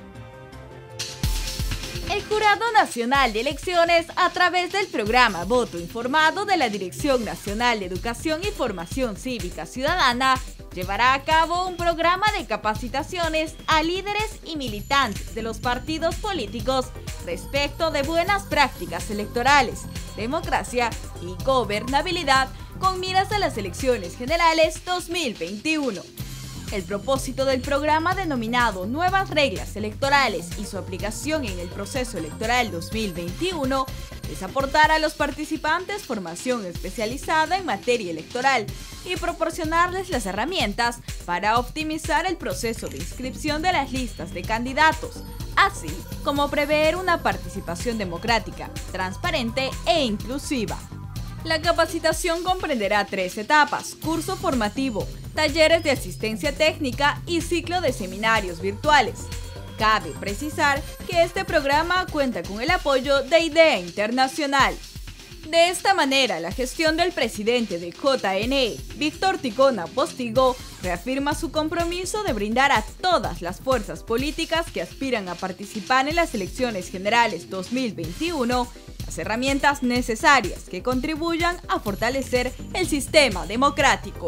El Jurado Nacional de Elecciones, a través del programa Voto Informado de la Dirección Nacional de Educación y Formación Cívica Ciudadana, llevará a cabo un programa de capacitaciones a líderes y militantes de los partidos políticos respecto de buenas prácticas electorales, democracia y gobernabilidad con miras a las elecciones generales dos mil veintiuno. El propósito del programa denominado Nuevas Reglas Electorales y su aplicación en el proceso electoral dos mil veintiuno es aportar a los participantes formación especializada en materia electoral y proporcionarles las herramientas para optimizar el proceso de inscripción de las listas de candidatos, así como prever una participación democrática, transparente e inclusiva. La capacitación comprenderá tres etapas: curso formativo, talleres de asistencia técnica y ciclo de seminarios virtuales. Cabe precisar que este programa cuenta con el apoyo de IDEA Internacional. De esta manera, la gestión del presidente de J N E, Víctor Ticona Postigo, reafirma su compromiso de brindar a todas las fuerzas políticas que aspiran a participar en las elecciones generales dos mil veintiuno las herramientas necesarias que contribuyan a fortalecer el sistema democrático.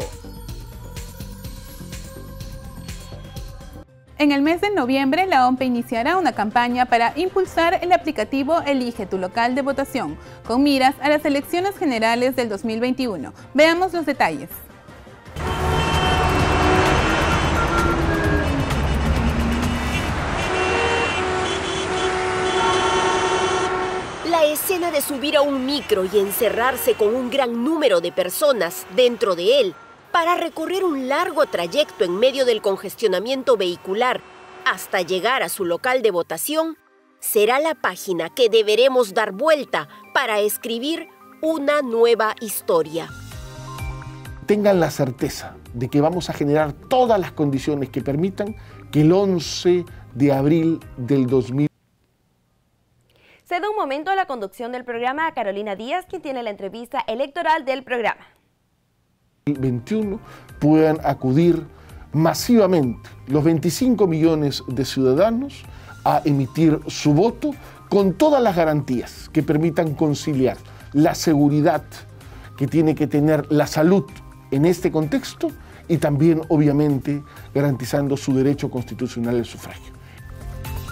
En el mes de noviembre, la O M P E iniciará una campaña para impulsar el aplicativo Elige tu local de votación, con miras a las elecciones generales del dos mil veintiuno. Veamos los detalles. La escena de subir a un micro y encerrarse con un gran número de personas dentro de él para recorrer un largo trayecto en medio del congestionamiento vehicular hasta llegar a su local de votación será la página que deberemos dar vuelta para escribir una nueva historia. Tengan la certeza de que vamos a generar todas las condiciones que permitan que el once de abril del dos mil Cedo un momento a la conducción del programa a Carolina Díaz, quien tiene la entrevista electoral del programa. veintiuno puedan acudir masivamente los veinticinco millones de ciudadanos a emitir su voto con todas las garantías que permitan conciliar la seguridad que tiene que tener la salud en este contexto y también, obviamente, garantizando su derecho constitucional al sufragio.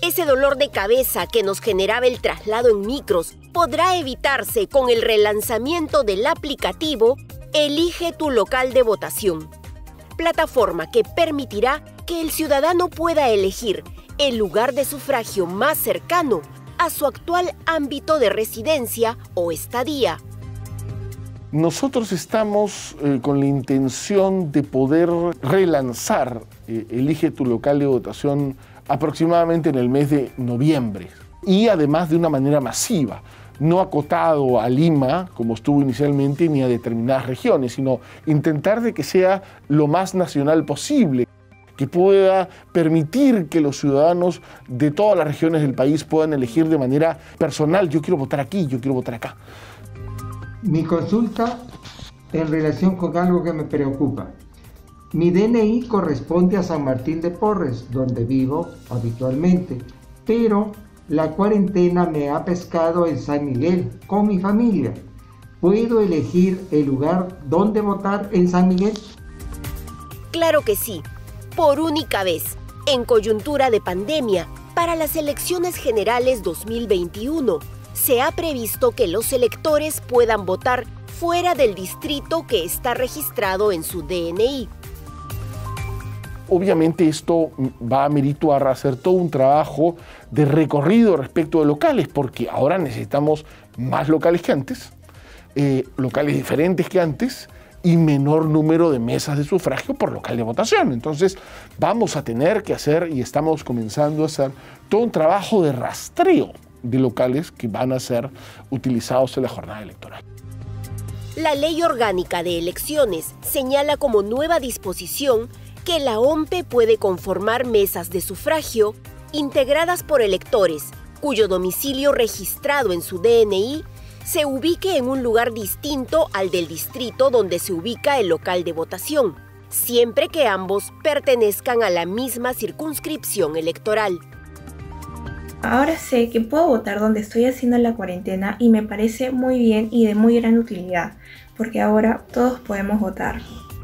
Ese dolor de cabeza que nos generaba el traslado en micros podrá evitarse con el relanzamiento del aplicativo Elige tu local de votación, plataforma que permitirá que el ciudadano pueda elegir el lugar de sufragio más cercano a su actual ámbito de residencia o estadía. Nosotros estamos eh, con la intención de poder relanzar eh, Elige tu local de votación aproximadamente en el mes de noviembre y además de una manera masiva, no acotado a Lima como estuvo inicialmente ni a determinadas regiones, sino intentar de que sea lo más nacional posible, que pueda permitir que los ciudadanos de todas las regiones del país puedan elegir de manera personal, yo quiero votar aquí, yo quiero votar acá. Mi consulta en relación con algo que me preocupa. Mi D N I corresponde a San Martín de Porres, donde vivo habitualmente, pero la cuarentena me ha pescado en San Miguel con mi familia. ¿Puedo elegir el lugar donde votar en San Miguel? Claro que sí. Por única vez, en coyuntura de pandemia, para las elecciones generales dos mil veintiuno, se ha previsto que los electores puedan votar fuera del distrito que está registrado en su D N I. Obviamente esto va a merituar hacer todo un trabajo de recorrido respecto de locales, porque ahora necesitamos más locales que antes, eh, locales diferentes que antes, y menor número de mesas de sufragio por local de votación. Entonces vamos a tener que hacer, y estamos comenzando a hacer, todo un trabajo de rastreo de locales que van a ser utilizados en la jornada electoral. La Ley Orgánica de Elecciones señala como nueva disposición que la O M P E puede conformar mesas de sufragio integradas por electores cuyo domicilio registrado en su D N I se ubique en un lugar distinto al del distrito donde se ubica el local de votación, siempre que ambos pertenezcan a la misma circunscripción electoral. Ahora sé que puedo votar donde estoy haciendo la cuarentena y me parece muy bien y de muy gran utilidad, porque ahora todos podemos votar.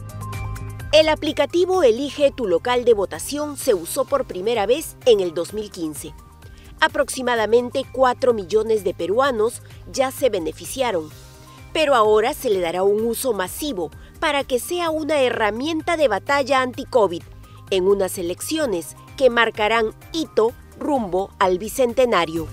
El aplicativo Elige tu local de votación se usó por primera vez en el dos mil quince. Aproximadamente cuatro millones de peruanos ya se beneficiaron, pero ahora se le dará un uso masivo para que sea una herramienta de batalla anti-COVID en unas elecciones que marcarán hito rumbo al bicentenario.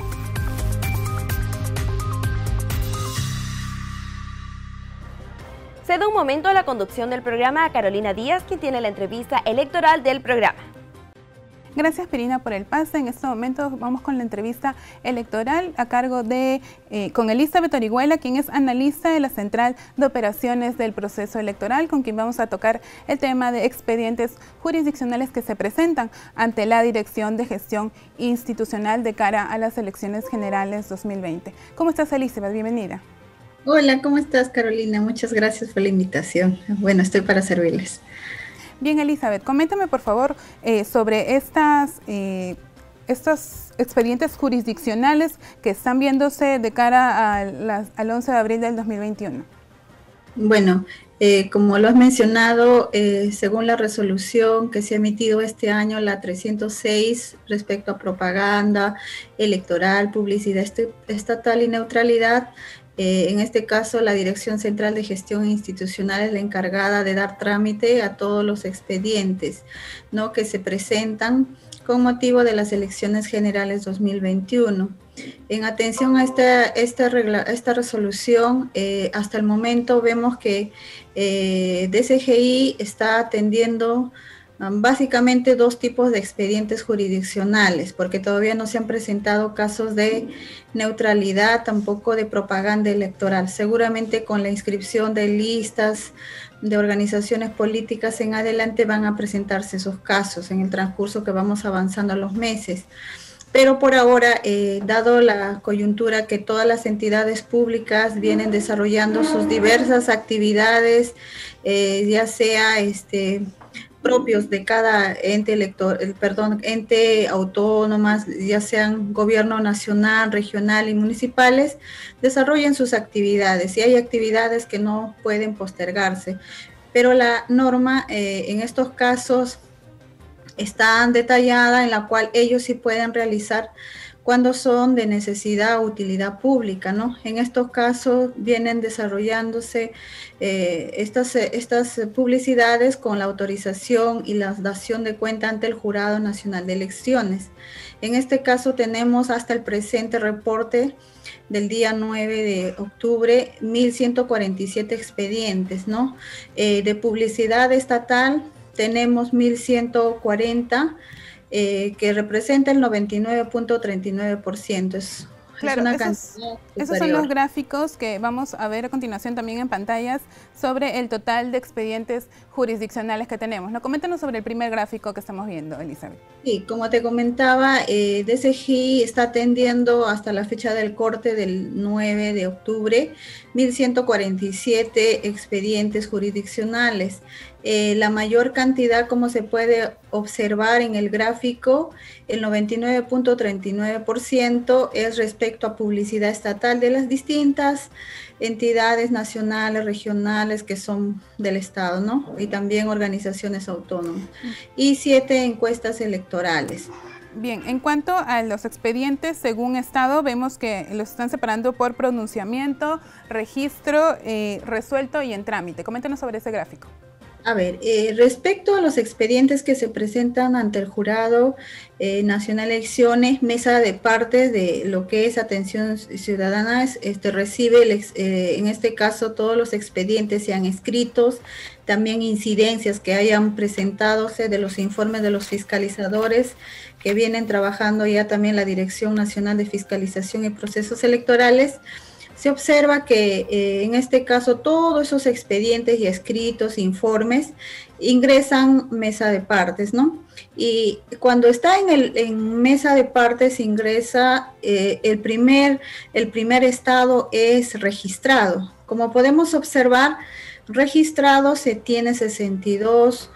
Cedo un momento a la conducción del programa a Carolina Díaz, quien tiene la entrevista electoral del programa. Gracias, Pirina, por el pase. En este momento vamos con la entrevista electoral a cargo de eh, con Elizabeth Orihuela, quien es analista de la Central de Operaciones del Proceso Electoral, con quien vamos a tocar el tema de expedientes jurisdiccionales que se presentan ante la Dirección de Gestión Institucional de cara a las elecciones generales dos mil veinte. ¿Cómo estás, Elizabeth? Bienvenida. Hola, ¿cómo estás, Carolina? Muchas gracias por la invitación. Bueno, estoy para servirles. Bien, Elizabeth, coméntame por favor eh, sobre estas, eh, estos expedientes jurisdiccionales que están viéndose de cara a las, al once de abril del dos mil veintiuno. Bueno, eh, como lo has mencionado, eh, según la resolución que se ha emitido este año, la trescientos seis, respecto a propaganda electoral, publicidad estatal y neutralidad, Eh, en este caso, la Dirección Central de Gestión Institucional es la encargada de dar trámite a todos los expedientes, ¿no?, que se presentan con motivo de las elecciones generales dos mil veintiuno. En atención a esta, esta, regla, esta resolución, eh, hasta el momento vemos que eh, D C G I está atendiendo básicamente dos tipos de expedientes jurisdiccionales, porque todavía no se han presentado casos de neutralidad, tampoco de propaganda electoral. Seguramente con la inscripción de listas de organizaciones políticas en adelante van a presentarse esos casos en el transcurso que vamos avanzando los meses. Pero por ahora, eh, dado la coyuntura que todas las entidades públicas vienen desarrollando sus diversas actividades, eh, ya sea este propios de cada ente elector, perdón, ente autónomas, ya sean gobierno nacional, regional y municipales, desarrollan sus actividades y hay actividades que no pueden postergarse. Pero la norma eh, en estos casos está detallada, en la cual ellos sí pueden realizar cuando son de necesidad o utilidad pública, ¿no? En estos casos vienen desarrollándose eh, estas, estas publicidades con la autorización y la dación de cuenta ante el Jurado Nacional de Elecciones. En este caso tenemos hasta el presente reporte del día nueve de octubre, mil ciento cuarenta y siete expedientes, ¿no? Eh, de publicidad estatal tenemos mil ciento cuarenta, Eh, que representa el noventa y nueve punto treinta y nueve por ciento. Es, claro, es una esos, cantidad esos son los gráficos que vamos a ver a continuación también en pantallas sobre el total de expedientes jurisdiccionales que tenemos, ¿no? Coméntanos sobre el primer gráfico que estamos viendo, Elizabeth. Sí, como te comentaba, eh, D C G I está atendiendo hasta la fecha del corte del nueve de octubre mil ciento cuarenta y siete expedientes jurisdiccionales. Eh, la mayor cantidad, como se puede observar en el gráfico, el noventa y nueve punto treinta y nueve por ciento es respecto a publicidad estatal de las distintas entidades nacionales, regionales que son del Estado, ¿no? Y también organizaciones autónomas. Y siete encuestas electorales. Bien, en cuanto a los expedientes según Estado, vemos que los están separando por pronunciamiento, registro, eh, resuelto y en trámite. Coméntanos sobre ese gráfico. A ver, eh, respecto a los expedientes que se presentan ante el Jurado eh, Nacional de Elecciones, mesa de partes de lo que es atención ciudadana, este, recibe el ex, eh, en este caso todos los expedientes sean escritos, también incidencias que hayan presentado de los informes de los fiscalizadores que vienen trabajando ya también la Dirección Nacional de Fiscalización y Procesos Electorales. Se observa que eh, en este caso todos esos expedientes y escritos, informes, ingresan mesa de partes, ¿no? Y cuando está en, el, en mesa de partes ingresa eh, el, primer, el primer estado es registrado. Como podemos observar, registrado se tiene sesenta y dos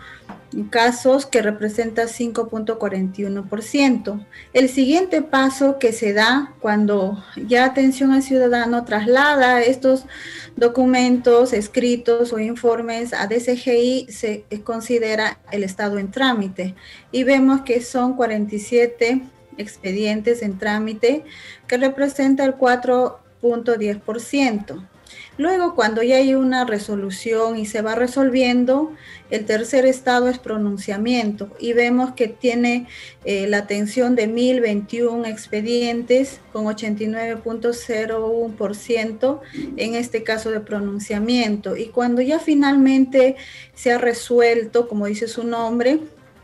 casos que representa cinco punto cuarenta y uno por ciento. El siguiente paso que se da cuando ya Atención al Ciudadano traslada estos documentos escritos o informes a D C G I, se considera el estado en trámite y vemos que son cuarenta y siete expedientes en trámite que representa el cuatro punto diez por ciento. Luego, cuando ya hay una resolución y se va resolviendo, el tercer estado es pronunciamiento y vemos que tiene eh, la atención de mil veintiuno expedientes con ochenta y nueve punto cero uno por ciento en este caso de pronunciamiento. Y cuando ya finalmente se ha resuelto, como dice su nombre,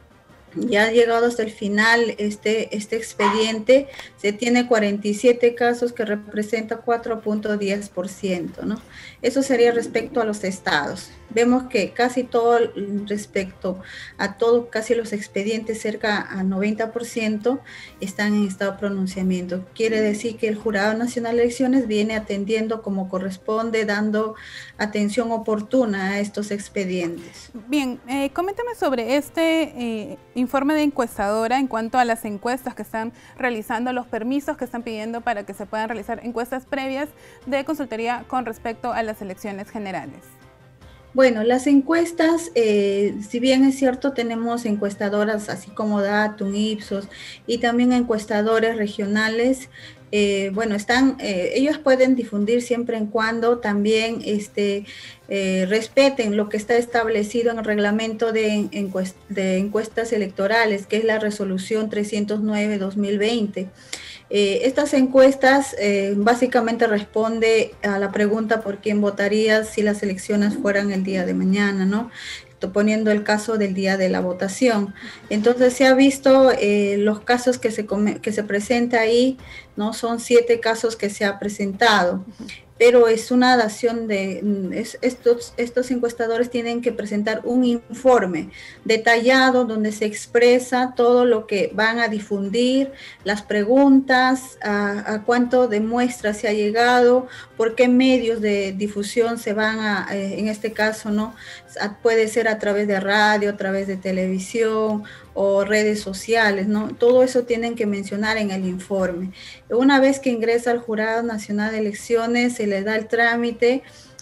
ya ha llegado hasta el final este, este expediente, se tiene cuarenta y siete casos que representa cuatro punto diez por ciento, ¿no? Eso sería respecto a los estados. Vemos que casi todo respecto a todo, casi los expedientes, cerca a noventa por ciento están en estado de pronunciamiento. Quiere decir que el Jurado Nacional de Elecciones viene atendiendo como corresponde, dando atención oportuna a estos expedientes. Bien, eh, coméntame sobre este eh, informe de encuestadora en cuanto a las encuestas que están realizando, los permisos que están pidiendo para que se puedan realizar encuestas previas de consultoría con respecto a las elecciones generales. Bueno, las encuestas, eh, si bien es cierto, tenemos encuestadoras así como Datum, Ipsos y también encuestadores regionales. Eh, bueno, están, eh, ellos pueden difundir siempre en cuando también este, eh, respeten lo que está establecido en el reglamento de, encuest de encuestas electorales, que es la resolución trescientos nueve barra dos mil veinte. Eh, estas encuestas eh, básicamente responde a la pregunta por quién votarías si las elecciones fueran el día de mañana, ¿no? Poniendo el caso del día de la votación. Entonces se ha visto eh, los casos que se, que se presenta ahí, ¿no? Son siete casos que se ha presentado. Pero es una dación de, es, estos, estos encuestadores tienen que presentar un informe detallado donde se expresa todo lo que van a difundir, las preguntas, a, a cuánto de muestras se ha llegado, por qué medios de difusión se van a, eh, en este caso, ¿no? Puede ser a través de radio, a través de televisión o redes sociales, ¿no? Todo eso tienen que mencionar en el informe. Una vez que ingresa al Jurado Nacional de Elecciones, se le da el trámite,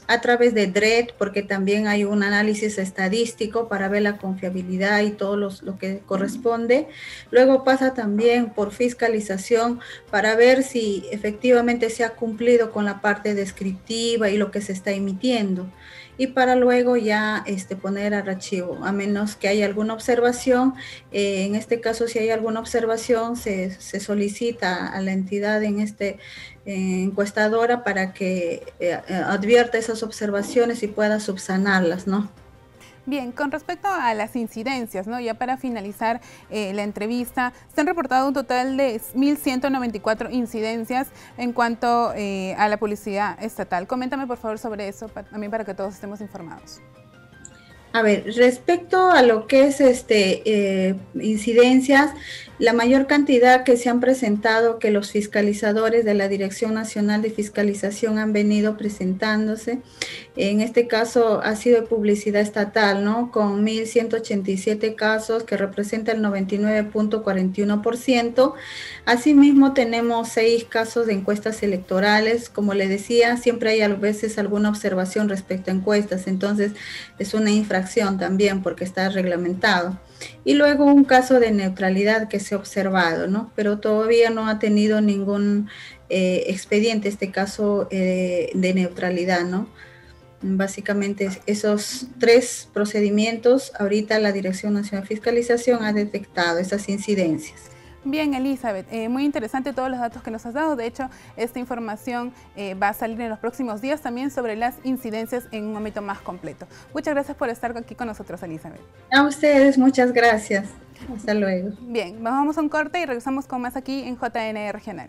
a través de D R E D, porque también hay un análisis estadístico para ver la confiabilidad y todo los, lo que corresponde. Luego pasa también por fiscalización para ver si efectivamente se ha cumplido con la parte descriptiva y lo que se está emitiendo. Y para luego ya este, poner archivo, a menos que haya alguna observación. Eh, en este caso, si hay alguna observación, se, se solicita a la entidad en este eh, encuestadora para que eh, advierta esas observaciones y pueda subsanarlas, ¿no? Bien, con respecto a las incidencias, ¿no? Ya para finalizar eh, la entrevista, se han reportado un total de mil ciento noventa y cuatro incidencias en cuanto eh, a la policía estatal. Coméntame por favor sobre eso, también para que todos estemos informados. A ver, respecto a lo que es este eh, incidencias, la mayor cantidad que se han presentado, que los fiscalizadores de la Dirección Nacional de Fiscalización han venido presentándose, en este caso ha sido de publicidad estatal, ¿no? Con mil ciento ochenta y siete casos, que representa el noventa y nueve punto cuarenta y uno por ciento. Asimismo, tenemos seis casos de encuestas electorales. Como le decía, siempre hay a veces alguna observación respecto a encuestas, entonces es una infracción también porque está reglamentado. Y luego un caso de neutralidad que se ha observado, ¿no? Pero todavía no ha tenido ningún eh, expediente este caso eh, de neutralidad, ¿no? Básicamente esos tres procedimientos, ahorita la Dirección Nacional de Fiscalización ha detectado esas incidencias. Bien, Elizabeth, eh, muy interesante todos los datos que nos has dado. De hecho, esta información eh, va a salir en los próximos días también sobre las incidencias en un momento más completo. Muchas gracias por estar aquí con nosotros, Elizabeth. A ustedes, muchas gracias. Hasta luego. Bien, vamos a un corte y regresamos con más aquí en J N E Regional.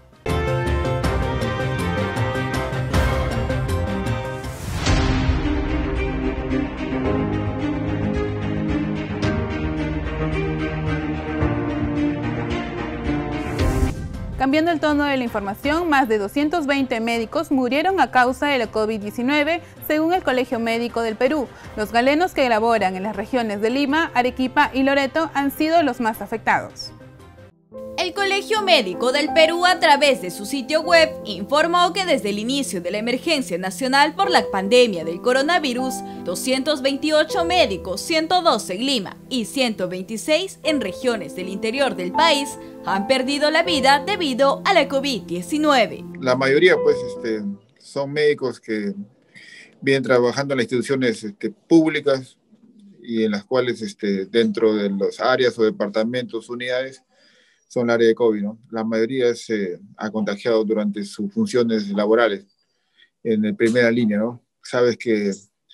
Cambiando el tono de la información, más de doscientos veinte médicos murieron a causa de la COVID diecinueve, según el Colegio Médico del Perú. Los galenos que laboran en las regiones de Lima, Arequipa y Loreto han sido los más afectados. El Colegio Médico del Perú, a través de su sitio web, informó que desde el inicio de la emergencia nacional por la pandemia del coronavirus, doscientos veintiocho médicos, ciento doce en Lima y ciento veintiséis en regiones del interior del país, han perdido la vida debido a la COVID diecinueve. La mayoría, pues, este, son médicos que vienen trabajando en las instituciones este, públicas y en las cuales, este, dentro de las áreas o departamentos, unidades, son el área de COVID, ¿no? La mayoría se ha contagiado durante sus funciones laborales en la primera línea, ¿no? Sabes que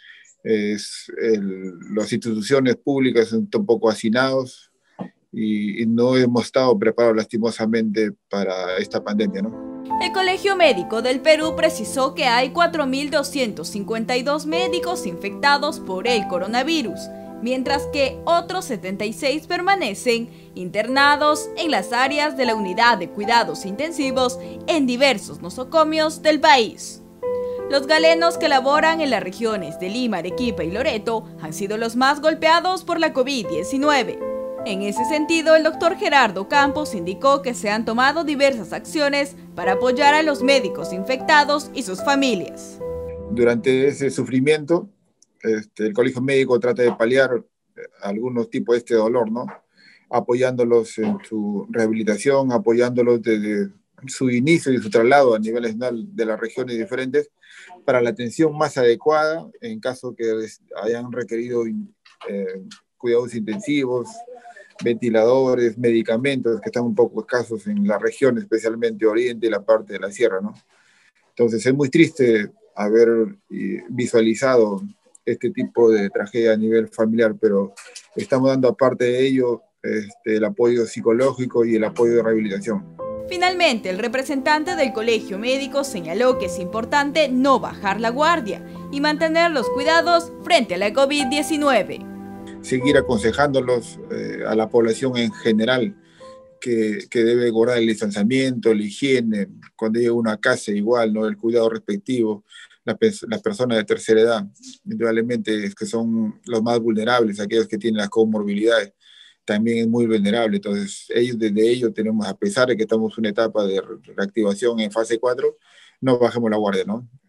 es el, las instituciones públicas son un poco hacinados y, y no hemos estado preparados lastimosamente para esta pandemia, ¿no? El Colegio Médico del Perú precisó que hay cuatro mil doscientos cincuenta y dos médicos infectados por el coronavirus, mientras que otros setenta y seis permanecen internados en las áreas de la unidad de cuidados intensivos en diversos nosocomios del país. Los galenos que laboran en las regiones de Lima, Arequipa y Loreto han sido los más golpeados por la COVID diecinueve. En ese sentido, el doctor Gerardo Campos indicó que se han tomado diversas acciones para apoyar a los médicos infectados y sus familias. Durante ese sufrimiento, Este, el Colegio Médico trata de paliar algunos tipos de este dolor, ¿no? Apoyándolos en su rehabilitación, apoyándolos desde su inicio y su traslado a nivel nacional de las regiones diferentes para la atención más adecuada en caso que hayan requerido eh, cuidados intensivos, ventiladores, medicamentos que están un poco escasos en la región, especialmente Oriente y la parte de la Sierra, ¿no? Entonces es muy triste haber visualizado este tipo de tragedia a nivel familiar, pero estamos dando aparte de ello este, el apoyo psicológico y el apoyo de rehabilitación. Finalmente, el representante del Colegio Médico señaló que es importante no bajar la guardia y mantener los cuidados frente a la COVID diecinueve. Seguir aconsejándolos eh, a la población en general que, que debe guardar el distanciamiento, la higiene, cuando llega a una casa igual, ¿no? El cuidado respectivo. Las personas de tercera edad, indudablemente, que son los más vulnerables, aquellos que tienen las comorbilidades, también es muy vulnerable. Entonces, ellos, desde ellos tenemos, a pesar de que estamos en una etapa de reactivación en fase cuatro, no bajemos la guardia, ¿no?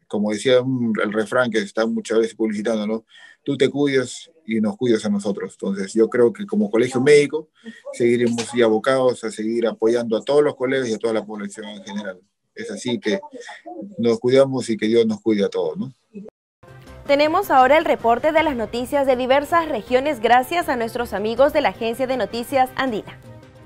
como decía un, el refrán que está muchas veces publicitando, ¿no? Tú te cuidas y nos cuidas a nosotros. Entonces yo creo que como colegio médico seguiremos y abocados a seguir apoyando a todos los colegios y a toda la población en general. Es así que nos cuidamos y que Dios nos cuide a todos, ¿no? Tenemos ahora el reporte de las noticias de diversas regiones gracias a nuestros amigos de la Agencia de Noticias Andina.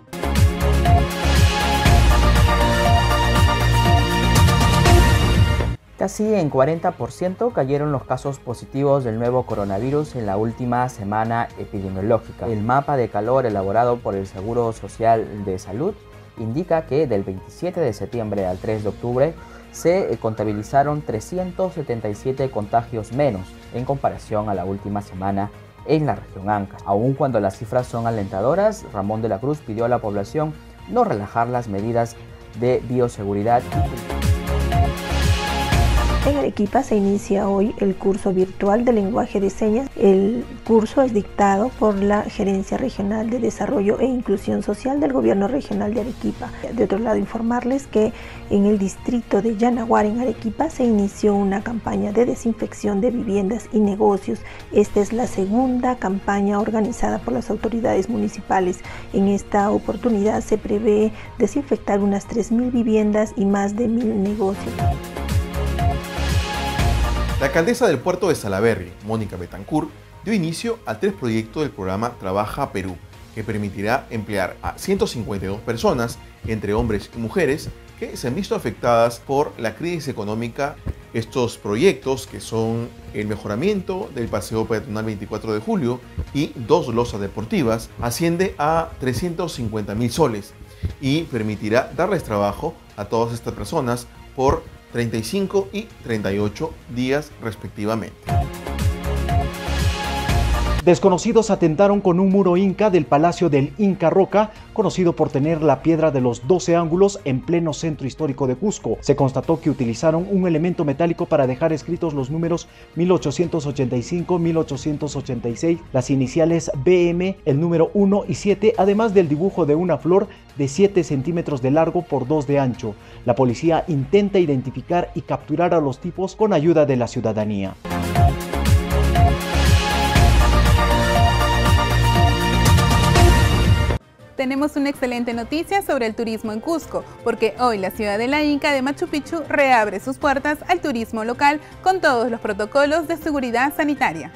Casi en cuarenta por ciento cayeron los casos positivos del nuevo coronavirus en la última semana epidemiológica. El mapa de calor elaborado por el Seguro Social de Salud indica que del veintisiete de septiembre al tres de octubre se contabilizaron trescientos setenta y siete contagios menos en comparación a la última semana en la región Ancash. Aun cuando las cifras son alentadoras, Ramón de la Cruz pidió a la población no relajar las medidas de bioseguridad. En Arequipa se inicia hoy el curso virtual de lenguaje de señas. El curso es dictado por la Gerencia Regional de Desarrollo e Inclusión Social del Gobierno Regional de Arequipa. De otro lado, informarles que en el distrito de Yanaguara, en Arequipa, se inició una campaña de desinfección de viviendas y negocios. Esta es la segunda campaña organizada por las autoridades municipales. En esta oportunidad se prevé desinfectar unas tres mil viviendas y más de mil negocios. La alcaldesa del puerto de Salaberry, Mónica Betancourt, dio inicio al tres proyecto del programa Trabaja Perú, que permitirá emplear a ciento cincuenta y dos personas, entre hombres y mujeres, que se han visto afectadas por la crisis económica. Estos proyectos, que son el mejoramiento del paseo peatonal veinticuatro de julio y dos losas deportivas, asciende a trescientos cincuenta mil soles y permitirá darles trabajo a todas estas personas por treinta y cinco y treinta y ocho días respectivamente. Desconocidos atentaron con un muro inca del Palacio del Inca Roca, conocido por tener la piedra de los doce ángulos en pleno centro histórico de Cusco. Se constató que utilizaron un elemento metálico para dejar escritos los números mil ochocientos ochenta y cinco, mil ochocientos ochenta y seis, las iniciales B M, el número uno y siete, además del dibujo de una flor de siete centímetros de largo por dos de ancho. La policía intenta identificar y capturar a los tipos con ayuda de la ciudadanía. Tenemos una excelente noticia sobre el turismo en Cusco, porque hoy la ciudad de la Inca de Machu Picchu reabre sus puertas al turismo local con todos los protocolos de seguridad sanitaria.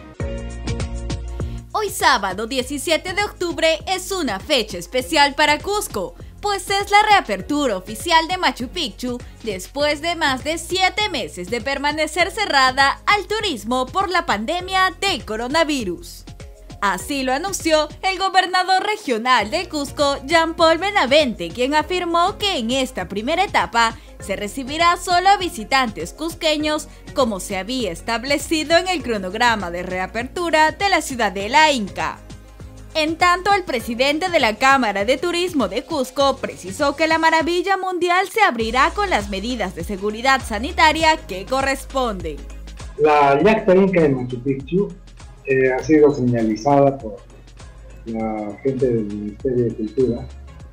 Hoy sábado diecisiete de octubre es una fecha especial para Cusco, pues es la reapertura oficial de Machu Picchu después de más de siete meses de permanecer cerrada al turismo por la pandemia del coronavirus. Así lo anunció el gobernador regional de Cusco, Jean-Paul Benavente, quien afirmó que en esta primera etapa se recibirá solo a visitantes cusqueños, como se había establecido en el cronograma de reapertura de la ciudadela Inca. En tanto, el presidente de la Cámara de Turismo de Cusco precisó que la maravilla mundial se abrirá con las medidas de seguridad sanitaria que corresponden. La Yacta Inca de Machu Picchu Eh, ha sido señalizada por la gente del Ministerio de Cultura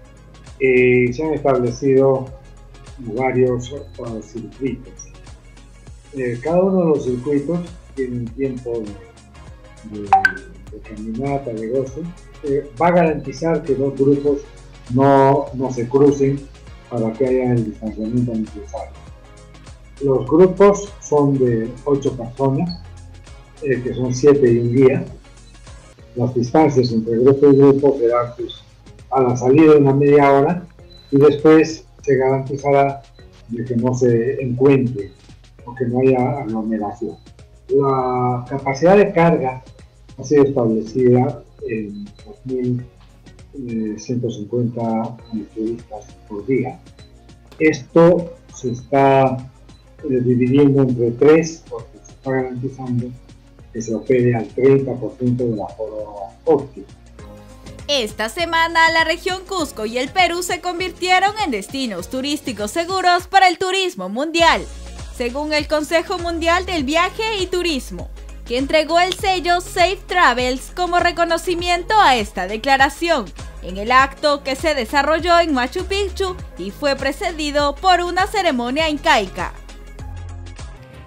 y eh, se han establecido varios uh, circuitos. Eh, cada uno de los circuitos tiene un tiempo de, de, de caminata, de goce. Eh, va a garantizar que dos grupos no, no se crucen para que haya el distanciamiento necesario. Los grupos son de ocho personas, Eh, que son siete y un guía. Las distancias entre grupo y grupo serán pues, a la salida de una media hora y después se garantizará de que no se encuentre o que no haya aglomeración. La capacidad de carga ha sido establecida en dos mil ciento cincuenta turistas por día. Esto se está eh, dividiendo entre tres porque se está garantizando que se opere al treinta por ciento del aforo óptimo. Esta semana la región Cusco y el Perú se convirtieron en destinos turísticos seguros para el turismo mundial, según el Consejo Mundial del Viaje y Turismo, que entregó el sello Safe Travels como reconocimiento a esta declaración, en el acto que se desarrolló en Machu Picchu y fue precedido por una ceremonia incaica.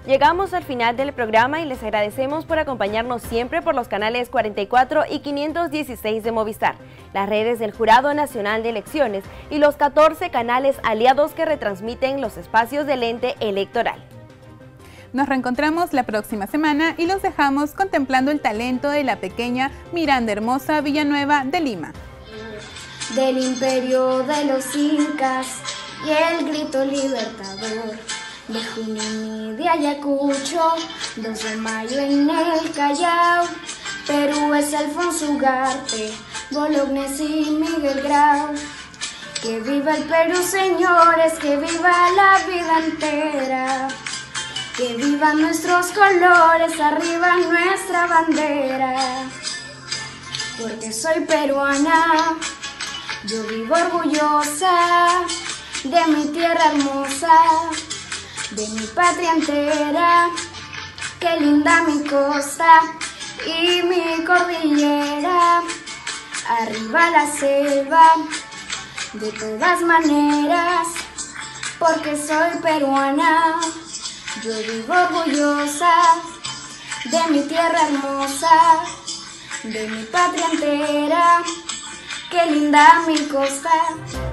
Llegamos al final del programa y les agradecemos por acompañarnos siempre por los canales cuarenta y cuatro y quinientos dieciséis de Movistar, las redes del Jurado Nacional de Elecciones y los catorce canales aliados que retransmiten los espacios del ente electoral. Nos reencontramos la próxima semana y los dejamos contemplando el talento de la pequeña Miranda Hermosa Villanueva de Lima. Del imperio de los incas y el grito libertador, de Junín y de Ayacucho, dos de mayo en el Callao, Perú es Alfonso Ugarte, Bolognesi y Miguel Grau. Que viva el Perú, señores, que viva la vida entera, que vivan nuestros colores, arriba nuestra bandera, porque soy peruana, yo vivo orgullosa de mi tierra hermosa, de mi patria entera, qué linda mi costa y mi cordillera, arriba la selva, de todas maneras, porque soy peruana, yo vivo orgullosa de mi tierra hermosa, de mi patria entera, qué linda mi costa.